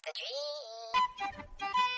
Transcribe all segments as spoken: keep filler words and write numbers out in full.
the dream.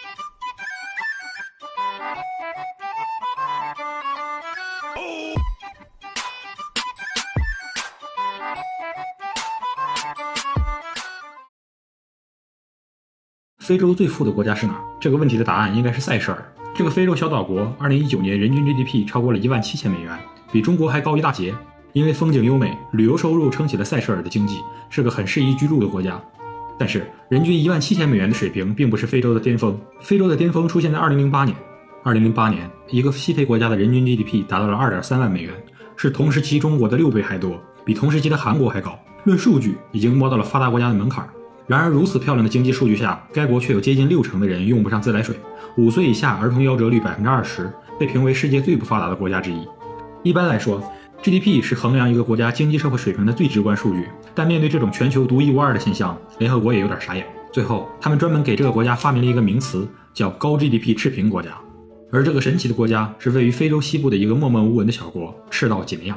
非洲最富的国家是哪儿？这个问题的答案应该是塞舌尔。这个非洲小岛国，二零一九年人均 G D P 超过了一万七千美元，比中国还高一大截。因为风景优美，旅游收入撑起了塞舌尔的经济，是个很适宜居住的国家。但是，人均一万七千美元的水平并不是非洲的巅峰。非洲的巅峰出现在二零零八年。二零零八年，一个西非国家的人均 G D P 达到了二点三万美元，是同时期中国的六倍还多，比同时期的韩国还高。论数据，已经摸到了发达国家的门槛。然而，如此漂亮的经济数据下，该国却有接近六成的人用不上自来水。五岁以下儿童夭折率百分之二十，被评为世界最不发达的国家之一。一般来说， G D P 是衡量一个国家经济社会水平的最直观数据，但面对这种全球独一无二的现象，联合国也有点傻眼。最后，他们专门给这个国家发明了一个名词，叫高 G D P 赤贫国家。而这个神奇的国家是位于非洲西部的一个默默无闻的小国——赤道几内亚。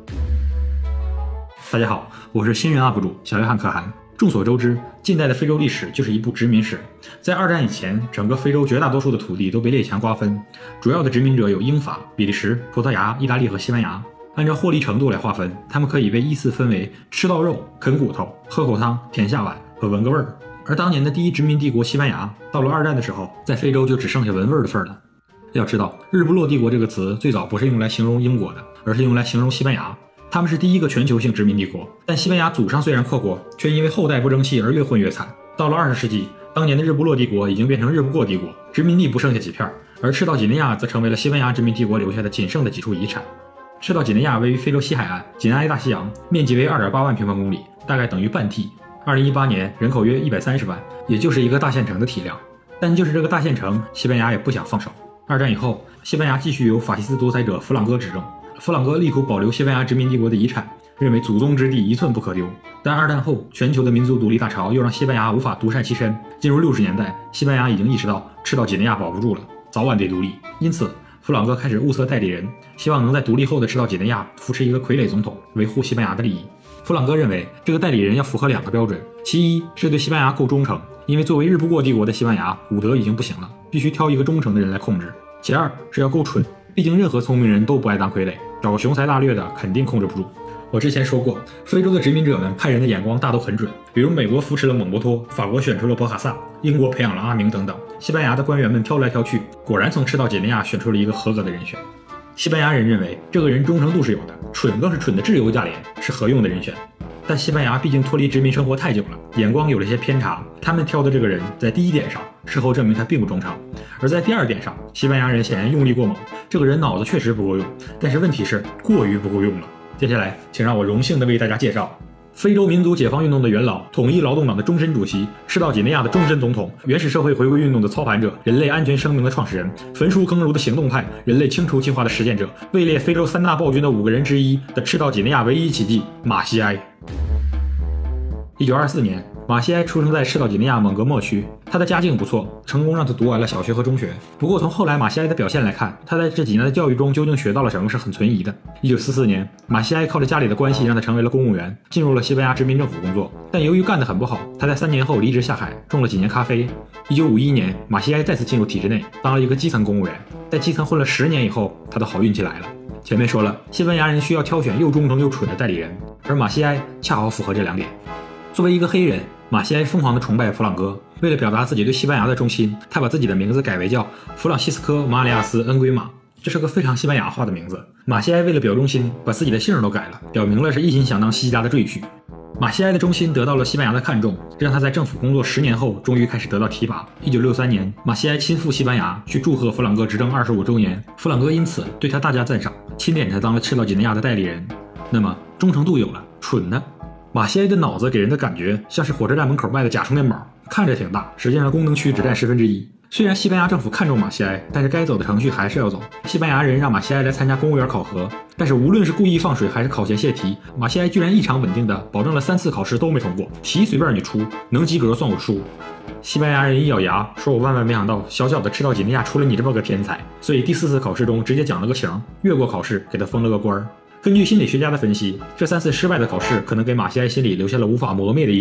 大家好，我是新人 U P 主小约翰可汗。众所周知，近代的非洲历史就是一部殖民史。在二战以前，整个非洲绝大多数的土地都被列强瓜分，主要的殖民者有英法、比利时、葡萄牙、意大利和西班牙。按照获利程度来划分，他们可以被依次分为吃到肉、啃骨头、喝口汤、舔下碗和闻个味儿。而当年的第一殖民帝国西班牙，到了二战的时候，在非洲就只剩下闻味儿的份儿了。要知道，日不落帝国这个词最早不是用来形容英国的，而是用来形容西班牙。他们是第一个全球性殖民帝国，但西班牙祖上虽然扩国，却因为后代不争气而越混越惨。到了二十世纪，当年的日不落帝国已经变成日不过帝国，殖民地不剩下几片，而赤道几内亚则成为了西班牙殖民帝国留下的仅剩的几处遗产。赤道几内亚位于非洲西海岸，紧挨大西洋，面积为 二点八万平方公里，大概等于半 T。二零一八年人口约一百三十万，也就是一个大县城的体量。但就是这个大县城，西班牙也不想放手。二战以后，西班牙继续由法西斯独裁者弗朗哥执政。弗朗哥力图保留西班牙殖民帝国的遗产，认为祖宗之地一寸不可丢。但二战后，全球的民族独立大潮又让西班牙无法独善其身。进入六十年代，西班牙已经意识到赤道几内亚保不住了，早晚得独立。因此，弗朗哥开始物色代理人，希望能在独立后的赤道几内亚扶持一个傀儡总统，维护西班牙的利益。弗朗哥认为，这个代理人要符合两个标准：其一是对西班牙够忠诚，因为作为日不过帝国的西班牙，武德已经不行了，必须挑一个忠诚的人来控制；其二是要够蠢，毕竟任何聪明人都不爱当傀儡，找个雄才大略的肯定控制不住。我之前说过，非洲的殖民者们看人的眼光大都很准，比如美国扶持了蒙博托，法国选出了博卡萨，英国培养了阿明等等。西班牙的官员们挑来挑去，果然从赤道几内亚选出了一个合格的人选。西班牙人认为这个人忠诚度是有的，蠢更是蠢的质优价廉，是合用的人选。但西班牙毕竟脱离殖民生活太久了，眼光有了些偏差，他们挑的这个人在第一点上，事后证明他并不忠诚；而在第二点上，西班牙人显然用力过猛，这个人脑子确实不够用，但是问题是过于不够用了。接下来，请让我荣幸地为大家介绍非洲民族解放运动的元老，统一劳动党的终身主席，赤道几内亚的终身总统，原始社会回归运动的操盘者，人类安全声明的创始人，焚书坑儒的行动派，人类清除进化的实践者，位列非洲三大暴君的五个人之一的赤道几内亚唯一奇迹马西埃。一九二四年，马西埃出生在赤道几内亚蒙哥莫区，他的家境不错，成功让他读完了小学和中学。不过从后来马西埃的表现来看，他在这几年的教育中究竟学到了什么是很存疑的。一九四四年，马西埃靠着家里的关系让他成为了公务员，进入了西班牙殖民政府工作，但由于干得很不好，他在三年后离职下海，种了几年咖啡。一九五一年，马西埃再次进入体制内，当了一个基层公务员，在基层混了十年以后，他的好运气来了。前面说了，西班牙人需要挑选又忠诚又蠢的代理人，而马西埃恰好符合这两点。作为一个黑人，马西埃疯狂地崇拜弗朗哥。为了表达自己对西班牙的忠心，他把自己的名字改为叫弗朗西斯科·马里亚斯·恩圭马，这是个非常西班牙化的名字。马西埃为了表忠心，把自己的姓都改了，表明了是一心想当西家的赘婿。马西埃的忠心得到了西班牙的看重，让他在政府工作十年后，终于开始得到提拔。一九六三年，马西埃亲赴西班牙去祝贺弗朗哥执政二十五周年，弗朗哥因此对他大加赞赏，钦点他当了赤道几内亚的代理人。那么忠诚度有了，蠢呢？马西埃的脑子给人的感觉像是火车站门口卖的假充电宝，看着挺大，实际上功能区只占十分之一。虽然西班牙政府看重马西埃，但是该走的程序还是要走。西班牙人让马西埃来参加公务员考核，但是无论是故意放水还是考前泄题，马西埃居然异常稳定的保证了三次考试都没通过，题随便你出，能及格算我输。西班牙人一咬牙说：“我万万没想到，小小的赤道几内亚出了你这么个天才。”所以第四次考试中直接讲了个情，越过考试，给他封了个官儿。根据心理学家的分析，这三次失败的考试可能给马西埃心里留下了无法磨灭的阴影，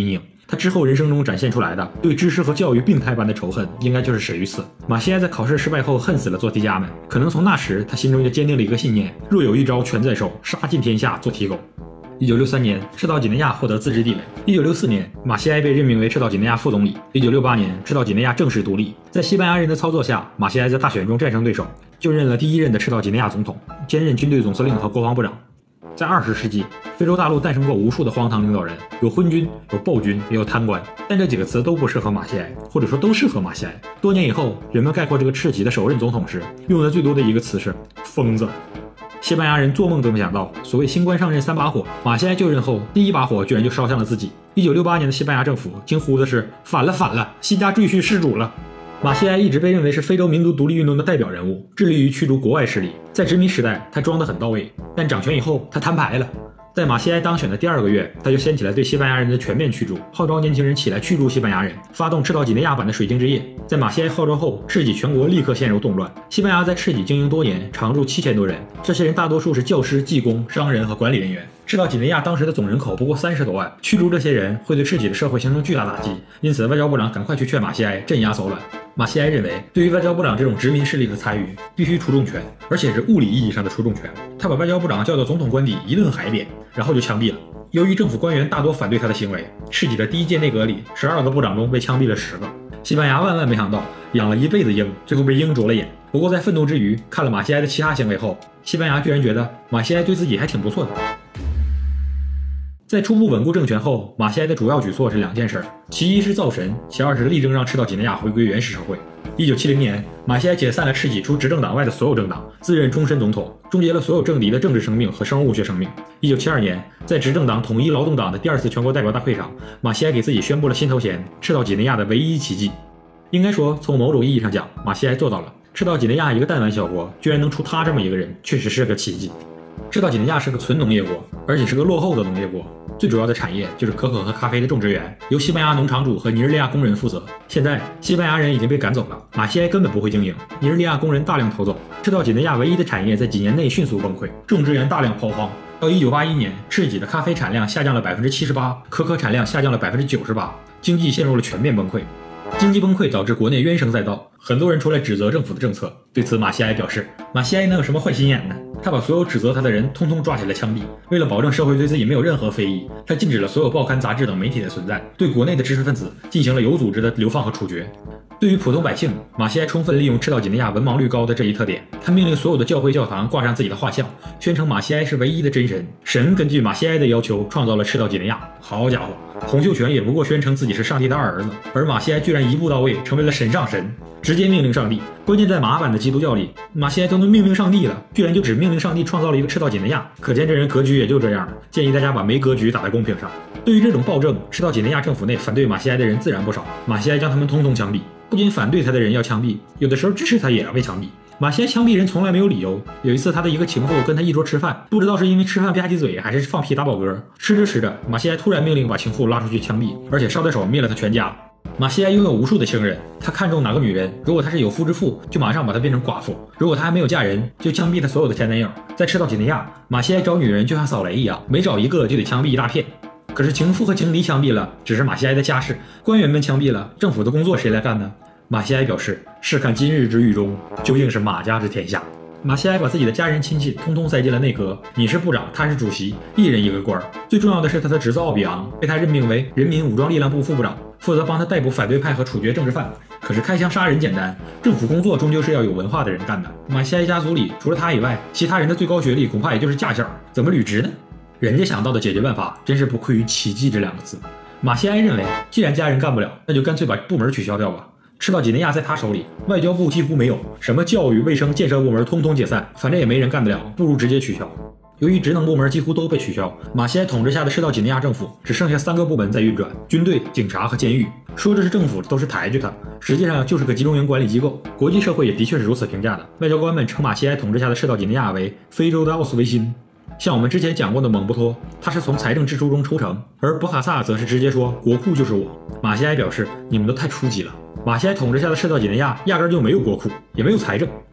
他之后人生中展现出来的对知识和教育病态般的仇恨，应该就是始于此。马歇埃在考试失败后恨死了做题家们，可能从那时他心中就坚定了一个信念：若有一招权在手，杀尽天下做题狗。一九六三年，赤道几内亚获得自治地位。一九六四年，马歇埃被任命为赤道几内亚副总理。一九六八年，赤道几内亚正式独立。在西班牙人的操作下，马歇埃在大选中战胜对手，就任了第一任的赤道几内亚总统，兼任军队总司令和国防部长。在二十世纪，非洲大陆诞生过无数的荒唐领导人，有昏君，有暴君，也有贪官，但这几个词都不适合马歇埃，或者说都适合马歇埃。多年以后，人们概括这个赤旗的首任总统时，用的最多的一个词是疯子。西班牙人做梦都没想到，所谓新官上任三把火，马歇埃就任后第一把火居然就烧向了自己。一九六八年的西班牙政府惊呼的是反了反了，新家赘婿失主了。马歇埃一直被认为是非洲民族独立运动的代表人物，致力于驱逐国外势力。在殖民时代，他装得很到位，但掌权以后，他摊牌了。在马歇埃当选的第二个月，他就掀起了对西班牙人的全面驱逐，号召年轻人起来驱逐西班牙人，发动赤道几内亚版的水晶之夜。在马歇埃号召后，赤几全国立刻陷入动乱。西班牙在赤几经营多年，常住七千多人，这些人大多数是教师、技工、商人和管理人员。赤道几内亚当时的总人口不过三十多万，驱逐这些人会对赤几的社会形成巨大打击，因此外交部长赶快去劝马歇埃镇压骚乱。马歇埃认为，对于外交部长这种殖民势力的参与，必须出重拳，而且是物理意义上的出重拳。他把外交部长叫到总统官邸一顿海扁，然后就枪毙了。由于政府官员大多反对他的行为，赤几的第一届内阁里，十二个部长中被枪毙了十个。西班牙万万没想到，养了一辈子鹰，最后被鹰啄了眼。不过在愤怒之余，看了马歇埃的其他行为后，西班牙居然觉得马歇埃对自己还挺不错的。在初步稳固政权后，马歇埃的主要举措是两件事，其一是造神，其二是力争让赤道几内亚回归原始社会。一九七零年，马歇埃解散了赤几除执政党外的所有政党，自任终身总统，终结了所有政敌的政治生命和生物学生命。一九七二年，在执政党统一劳动党的第二次全国代表大会上，马歇埃给自己宣布了新头衔——赤道几内亚的唯一奇迹。应该说，从某种意义上讲，马歇埃做到了。赤道几内亚一个弹丸小国，居然能出他这么一个人，确实是个奇迹。赤道几内亚是个纯农业国，而且是个落后的农业国。最主要的产业就是可可和咖啡的种植园，由西班牙农场主和尼日利亚工人负责。现在西班牙人已经被赶走了，马歇埃根本不会经营，尼日利亚工人大量逃走，赤道几内亚唯一的产业在几年内迅速崩溃，种植园大量抛荒。到一九八一年，赤几的咖啡产量下降了百分之七十八，可可产量下降了百分之九十八，经济陷入了全面崩溃。经济崩溃导致国内冤声载道，很多人出来指责政府的政策。对此，马歇埃表示，马歇埃能有什么坏心眼呢？他把所有指责他的人通通抓起来枪毙。为了保证社会对自己没有任何非议，他禁止了所有报刊杂志等媒体的存在，对国内的知识分子进行了有组织的流放和处决。对于普通百姓，马歇埃充分利用赤道几内亚文盲率高的这一特点，他命令所有的教会教堂挂上自己的画像，宣称马歇埃是唯一的真神。神根据马歇埃的要求创造了赤道几内亚。好家伙，洪秀全也不过宣称自己是上帝的二儿子，而马歇埃居然一步到位成为了神上神，直接命令上帝。关键在马版的基督教里，马歇埃都能命令上帝了，居然就只命令上帝创造了一个赤道几内亚，可见这人格局也就这样了。建议大家把没格局打在公屏上。对于这种暴政，赤道几内亚政府内反对马歇埃的人自然不少，马歇埃将他们通通枪毙。不仅反对他的人要枪毙，有的时候支持他也要被枪毙。马歇埃枪毙人从来没有理由。有一次，他的一个情妇跟他一桌吃饭，不知道是因为吃饭吧唧嘴，还是放屁打饱嗝，吃着吃着，马歇埃突然命令把情妇拉出去枪毙，而且捎带手灭了他全家。马歇埃拥有无数的情人，他看中哪个女人，如果她是有夫之妇，就马上把她变成寡妇；如果她还没有嫁人，就枪毙她所有的前男友。在赤道几内亚，马歇埃找女人就像扫雷一样，每找一个就得枪毙一大片。可是情妇和情敌枪毙了，只是马歇埃的家事；官员们枪毙了，政府的工作谁来干呢？马歇埃表示，试看今日之狱中，究竟是马家之天下。马歇埃把自己的家人亲戚通通塞进了内阁，你是部长，他是主席，一人一个官。最重要的是，他的侄子奥比昂被他任命为人民武装力量部副部长，负责帮他逮捕反对派和处决政治犯。可是开枪杀人简单，政府工作终究是要有文化的人干的。马歇埃家族里除了他以外，其他人的最高学历恐怕也就是驾校，怎么履职呢？人家想到的解决办法真是不愧于奇迹这两个字。马歇埃认为，既然家人干不了，那就干脆把部门取消掉吧。赤道几内亚在他手里，外交部几乎没有，什么教育、卫生、建设部门通通解散，反正也没人干得了，不如直接取消。由于职能部门几乎都被取消，马歇埃统治下的赤道几内亚政府只剩下三个部门在运转：军队、警察和监狱。说这是政府都是抬举他，实际上就是个集中营管理机构。国际社会也的确是如此评价的。外交官们称马歇埃统治下的赤道几内亚为非洲的奥斯维辛。像我们之前讲过的蒙布托，他是从财政支出中抽成，而博卡萨则是直接说国库就是我。马歇埃表示，你们都太初级了。马歇埃统治下的赤道几内亚压根就没有国库，也没有财政，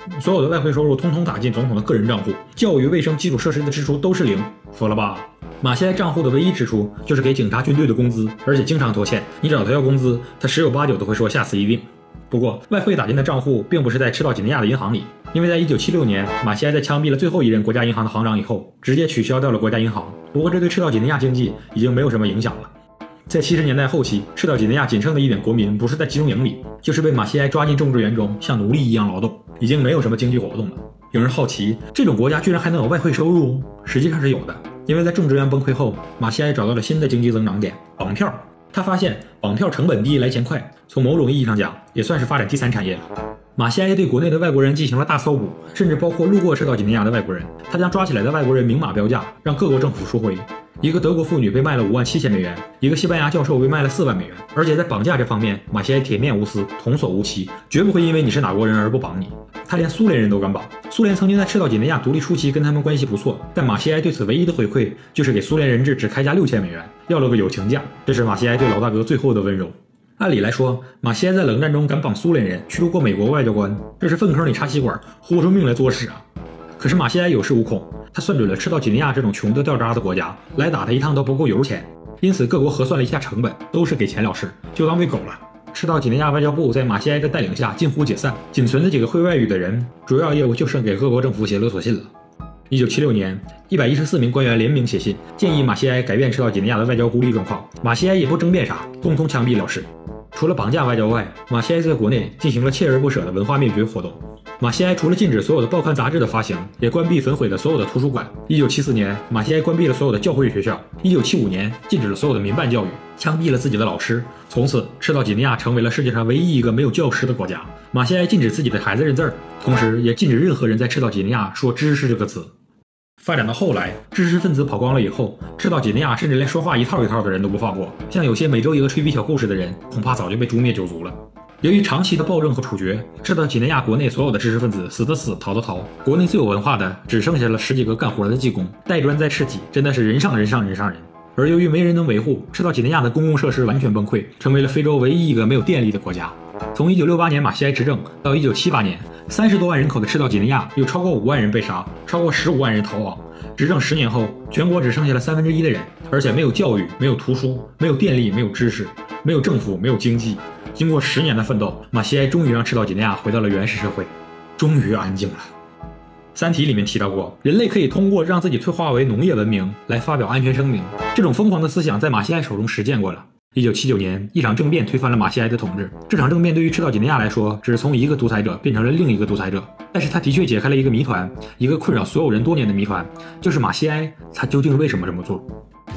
所有的外汇收入通通打进总统的个人账户，教育、卫生、基础设施的支出都是零，服了吧？马歇埃账户的唯一支出就是给警察、军队的工资，而且经常拖欠。你找他要工资，他十有八九都会说下次一定。不过，外汇打进的账户并不是在赤道几内亚的银行里，因为在一九七六年，马歇埃在枪毙了最后一任国家银行的行长以后，直接取消掉了国家银行。不过，这对赤道几内亚经济已经没有什么影响了。在七十年代后期，赤道几内亚仅剩的一点国民不是在集中营里，就是被马歇埃抓进种植园中，像奴隶一样劳动，已经没有什么经济活动了。有人好奇，这种国家居然还能有外汇收入？实际上是有的，因为在种植园崩溃后，马歇埃找到了新的经济增长点——绑票。他发现绑票成本低，来钱快，从某种意义上讲，也算是发展第三产业了。马歇埃对国内的外国人进行了大搜捕，甚至包括路过赤道几内亚的外国人，他将抓起来的外国人明码标价，让各国政府赎回。一个德国妇女被卖了五万七千美元，一个西班牙教授被卖了四万美元。而且在绑架这方面，马歇埃铁面无私，童叟无欺，绝不会因为你是哪国人而不绑你。他连苏联人都敢绑。苏联曾经在赤道几内亚独立初期跟他们关系不错，但马歇埃对此唯一的回馈就是给苏联人质只开价六千美元，要了个友情价。这是马歇埃对老大哥最后的温柔。按理来说，马歇埃在冷战中敢绑苏联人，驱逐过美国外交官，这是粪坑里插吸管，豁出命来作屎啊！可是马歇埃有恃无恐，他算准了赤道几内亚这种穷得掉渣的国家，来打他一趟都不够油钱，因此各国核算了一下成本，都是给钱了事，就当喂狗了。赤道几内亚外交部在马歇埃的带领下近乎解散，仅存的几个会外语的人，主要业务就剩给各国政府写勒索信了。一九七六年，一百一十四名官员联名写信，建议马歇埃改变赤道几内亚的外交孤立状况。马歇埃也不争辩啥，通通枪毙了事。除了绑架外交外，马歇埃在国内进行了锲而不舍的文化灭绝活动。马歇埃除了禁止所有的报刊杂志的发行，也关闭焚毁了所有的图书馆。一九七四年，马歇埃关闭了所有的教会学校。一九七五年，禁止了所有的民办教育，枪毙了自己的老师。从此，赤道几内亚成为了世界上唯一一个没有教师的国家。马歇埃禁止自己的孩子认字儿，同时也禁止任何人在赤道几内亚说知识这个词。发展到后来，知识分子跑光了以后，赤道几内亚甚至连说话一套一套的人都不放过，像有些每周一个吹逼小故事的人，恐怕早就被诛灭九族了。由于长期的暴政和处决，赤道几内亚国内所有的知识分子死的死，逃的逃，国内最有文化的只剩下了十几个干活的技工，带砖在赤脊，真的是人上人上人上人。而由于没人能维护，赤道几内亚的公共设施完全崩溃，成为了非洲唯一一个没有电力的国家。从一九六八年马歇埃执政到一九七八年，三十多万人口的赤道几内亚有超过五万人被杀，超过十五万人逃亡。执政十年后，全国只剩下了三分之一的人，而且没有教育，没有图书，没有电力，没有知识，没有政府，没有经济。经过十年的奋斗，马歇埃终于让赤道几内亚回到了原始社会，终于安静了。三体里面提到过，人类可以通过让自己退化为农业文明来发表安全声明，这种疯狂的思想在马歇埃手中实践过了。一九七九年，一场政变推翻了马歇埃的统治。这场政变对于赤道几内亚来说，只是从一个独裁者变成了另一个独裁者，但是他的确解开了一个谜团，一个困扰所有人多年的谜团，就是马歇埃他究竟为什么这么做。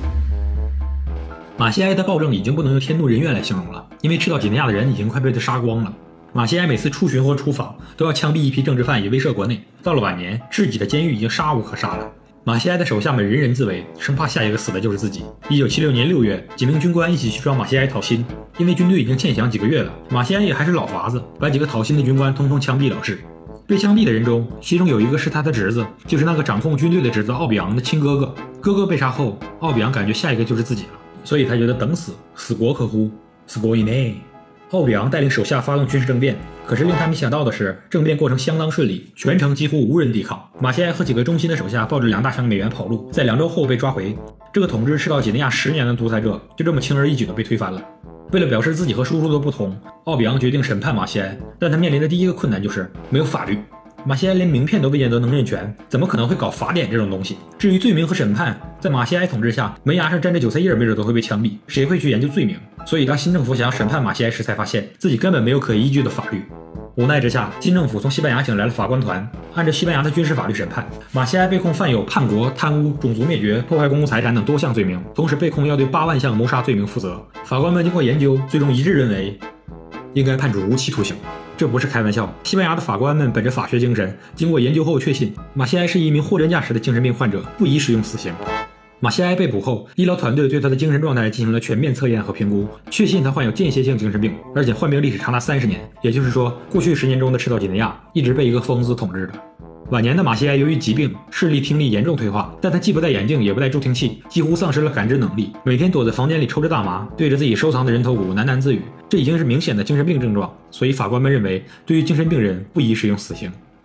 马歇埃的暴政已经不能用天怒人怨来形容了，因为赤道几内亚的人已经快被他杀光了。马歇埃每次出巡或出访，都要枪毙一批政治犯以威慑国内。到了晚年，自己的监狱已经杀无可杀了。马歇埃的手下们人人自危，生怕下一个死的就是自己。一九七六年六月，几名军官一起去找马歇埃讨薪，因为军队已经欠饷几个月了，马歇埃也还是老法子，把几个讨薪的军官通通枪毙了事。被枪毙的人中，其中有一个是他的侄子，就是那个掌控军队的侄子奥比昂的亲哥哥。哥哥被杀后，奥比昂感觉下一个就是自己了，所以他觉得等死，死国可乎？死国以内。奥比昂带领手下发动军事政变，可是令他没想到的是，政变过程相当顺利，全程几乎无人抵抗。马歇埃和几个忠心的手下抱着两大箱美元跑路，在两周后被抓回。这个统治赤道几内亚十年的独裁者就这么轻而易举地被推翻了。为了表示自己和叔叔的不同，奥比昂决定审判马歇埃，但他面临的第一个困难就是没有法律。马歇埃连名片都未见得能认全，怎么可能会搞法典这种东西？至于罪名和审判，在马歇埃统治下，门牙上沾着韭菜叶，没准都会被枪毙，谁会去研究罪名？所以当新政府想要审判马歇埃时，才发现自己根本没有可依据的法律。无奈之下，新政府从西班牙请来了法官团，按照西班牙的军事法律审判。马歇埃被控犯有叛国、贪污、种族灭绝、破坏公共财产等多项罪名，同时被控要对八万项谋杀罪名负责。法官们经过研究，最终一致认为应该判处无期徒刑。这不是开玩笑，西班牙的法官们本着法学精神，经过研究后确信马歇埃是一名货真价实的精神病患者，不宜使用死刑。马歇埃被捕后，医疗团队对他的精神状态进行了全面测验和评估，确信他患有间歇性精神病，而且患病历史长达三十年，也就是说，过去十年中的赤道几内亚一直被一个疯子统治着。晚年的马歇埃由于疾病，视力、听力严重退化，但他既不戴眼镜，也不戴助听器，几乎丧失了感知能力，每天躲在房间里抽着大麻，对着自己收藏的人头骨喃喃自语，这已经是明显的精神病症状，所以法官们认为，对于精神病人不宜使用死刑。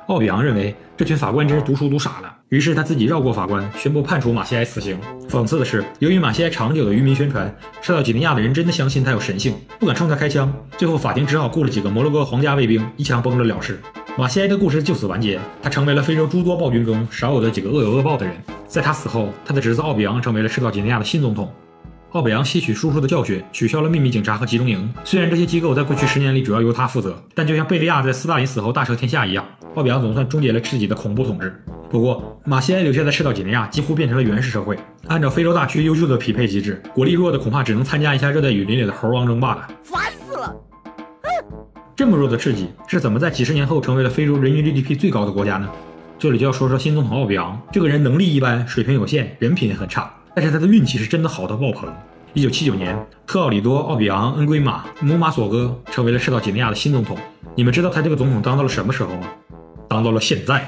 奥比昂认为这群法官真是读书读傻了，于是他自己绕过法官，宣布判处马西埃死刑。讽刺的是，由于马西埃长久的愚民宣传，赤道几内亚的人真的相信他有神性，不敢冲他开枪。最后法庭只好雇了几个摩洛哥皇家卫兵，一枪崩了了事。马西埃的故事就此完结，他成为了非洲诸多暴君中少有的几个恶有恶报的人。在他死后，他的侄子奥比昂成为了赤道几内亚的新总统。奥比昂吸取叔叔的教训，取消了秘密警察和集中营。虽然这些机构在过去十年里主要由他负责，但就像贝利亚在斯大林死后大赦天下一样，奥比昂总算终结了自己的恐怖统治。不过，马西埃留下的赤道几内亚几乎变成了原始社会。按照非洲大区优秀的匹配机制，国力弱的恐怕只能参加一下热带雨林里的猴王争霸了。 烦死了！ 这么弱的赤脊是怎么在几十年后成为了非洲人均 G D P 最高的国家呢？这里就要说说新总统奥比昂。这个人能力一般，水平有限，人品也很差。但是他的运气是真的好到爆棚。一九七九年，特奥里多·奥比昂·恩圭马·姆马索戈成为了赤道几内亚的新总统。你们知道他这个总统当到了什么时候吗？当到了现在。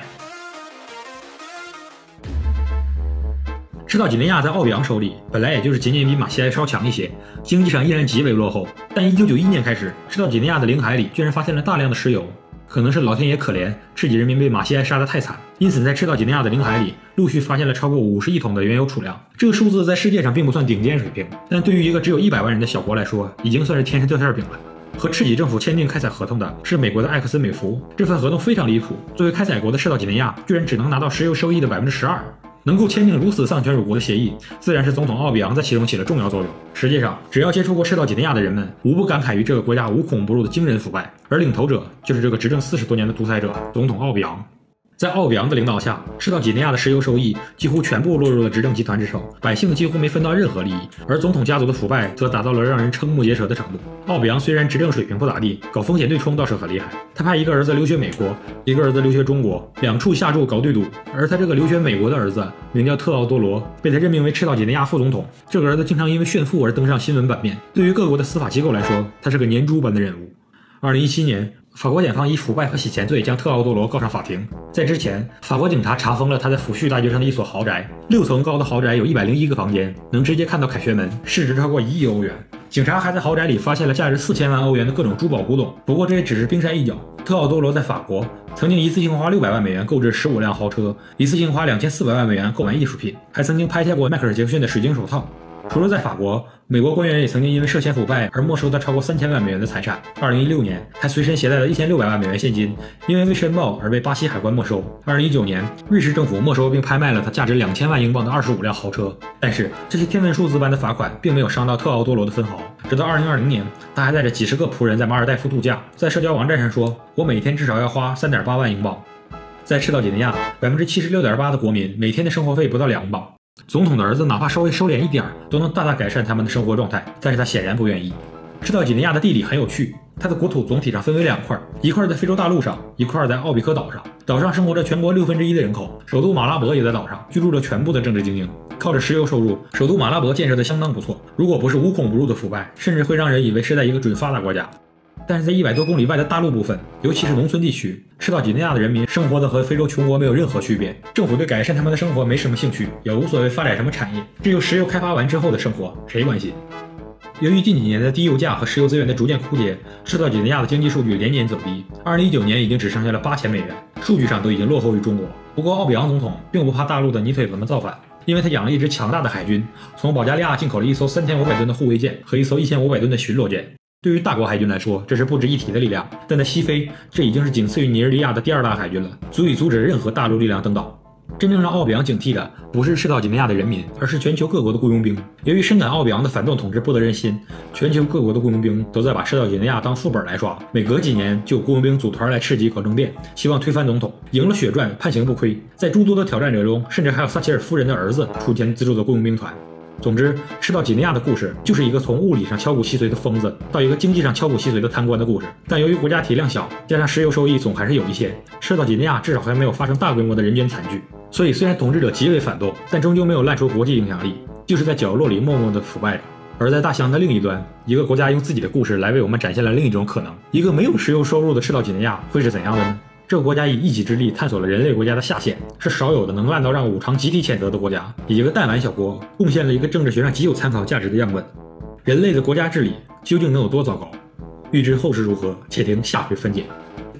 赤道几内亚在奥比昂手里本来也就是仅仅比马西埃稍强一些，经济上依然极为落后。但一九九一年开始，赤道几内亚的领海里居然发现了大量的石油。可能是老天爷可怜，赤脊人民被马西埃杀得太惨，因此在赤道几内亚的领海里陆续发现了超过五十亿桶的原油储量。这个数字在世界上并不算顶尖水平，但对于一个只有一百万人的小国来说，已经算是天上掉馅饼了。和赤脊政府签订开采合同的是美国的埃克森美孚，这份合同非常离谱，作为开采国的赤道几内亚居然只能拿到石油收益的 百分之十二。能够签订如此丧权辱国的协议，自然是总统奥比昂在其中起了重要作用。实际上，只要接触过赤道几内亚的人们，无不感慨于这个国家无孔不入的惊人腐败，而领头者就是这个执政四十多年的独裁者总统奥比昂。在奥比昂的领导下，赤道几内亚的石油收益几乎全部落入了执政集团之手，百姓几乎没分到任何利益，而总统家族的腐败则达到了让人瞠目结舌的程度。奥比昂虽然执政水平不咋地，搞风险对冲倒是很厉害。他派一个儿子留学美国，一个儿子留学中国，两处下注搞对赌。而他这个留学美国的儿子名叫特奥多罗，被他任命为赤道几内亚副总统。这个儿子经常因为炫富而登上新闻版面，对于各国的司法机构来说，他是个粘猪般的人物。二零一七年，法国检方以腐败和洗钱罪将特奥多罗告上法庭。在之前，法国警察查封了他在抚恤大街上的一所豪宅，六层高的豪宅有一百零一个房间，能直接看到凯旋门，市值超过一亿欧元。警察还在豪宅里发现了价值四千万欧元的各种珠宝古董。不过这也只是冰山一角，特奥多罗在法国曾经一次性花六百万美元购置十五辆豪车，一次性花两千四百万美元购买艺术品，还曾经拍下过迈克尔·杰克逊的水晶手套。除了在法国，美国官员也曾经因为涉嫌腐败而没收他超过三千万美元的财产。二零一六年，他随身携带了一千六百万美元现金，因为未申报而被巴西海关没收。二零一九年，瑞士政府没收并拍卖了他价值两千万英镑的二十五辆豪车。但是这些天文数字般的罚款并没有伤到特奥多罗的分毫。直到二零二零年，他还带着几十个仆人在马尔代夫度假，在社交网站上说：“我每天至少要花 三点八万英镑。”在赤道几内亚， 百分之七十六点八 的国民每天的生活费不到两磅。总统的儿子哪怕稍微收敛一点，都能大大改善他们的生活状态，但是他显然不愿意。赤道几内亚的地理很有趣，它的国土总体上分为两块，一块在非洲大陆上，一块在奥比科岛上。岛上生活着全国六分之一的人口，首都马拉伯也在岛上，居住着全部的政治精英。靠着石油收入，首都马拉伯建设的相当不错，如果不是无孔不入的腐败，甚至会让人以为是在一个准发达国家。但是在一百多公里外的大陆部分，尤其是农村地区，赤道几内亚的人民生活的和非洲穷国没有任何区别。政府对改善他们的生活没什么兴趣，也无所谓发展什么产业。只有石油开发完之后的生活，谁关心？由于近几年的低油价和石油资源的逐渐枯竭，赤道几内亚的经济数据连年走低。二零一九年已经只剩下了八千美元，数据上都已经落后于中国。不过奥比昂总统并不怕大陆的泥腿子们造反，因为他养了一支强大的海军，从保加利亚进口了一艘三千五百吨的护卫舰和一艘一千五百吨的巡逻舰。对于大国海军来说，这是不值一提的力量，但在西非，这已经是仅次于尼日利亚的第二大海军了，足以阻止任何大陆力量登岛。真正让奥比昂警惕的不是赤道几内亚的人民，而是全球各国的雇佣兵。由于深感奥比昂的反动统治不得人心，全球各国的雇佣兵都在把赤道几内亚当副本来耍。每隔几年就有雇佣兵组团来赤脊搞政变，希望推翻总统，赢了血赚，判刑不亏。在诸多的挑战者中，甚至还有撒切尔夫人的儿子出钱资助的雇佣兵团。总之，赤道几内亚的故事就是一个从物理上敲骨吸髓的疯子到一个经济上敲骨吸髓的贪官的故事。但由于国家体量小，加上石油收益总还是有一些，赤道几内亚至少还没有发生大规模的人间惨剧。所以虽然统治者极为反动，但终究没有烂出国际影响力，就是在角落里默默地腐败着。而在大洋的另一端，一个国家用自己的故事来为我们展现了另一种可能：一个没有石油收入的赤道几内亚会是怎样的呢？这个国家以一己之力探索了人类国家的下限，是少有的能烂到让五常集体谴责的国家。以一个弹丸小国贡献了一个政治学上极有参考价值的样本。人类的国家治理究竟能有多糟糕？欲知后事如何，且听下回分解。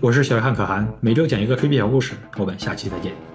我是小约翰可汗，每周讲一个吹逼小故事，我们下期再见。